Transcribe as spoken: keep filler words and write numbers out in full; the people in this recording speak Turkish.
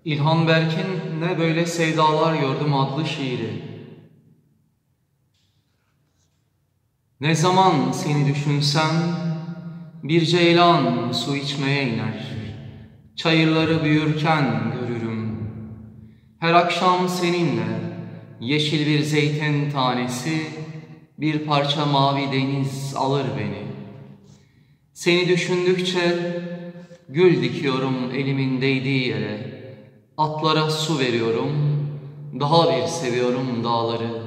İlhan Berk'in Ne Böyle Sevdalar Gördüm adlı şiiri. Ne zaman seni düşünsem bir ceylan su içmeye iner. Çayırları büyürken görürüm. Her akşam seninle yeşil bir zeytin tanesi, bir parça mavi deniz alır beni. Seni düşündükçe gül dikiyorum elimin değdiği yere. Atlara su veriyorum, daha bir seviyorum dağları.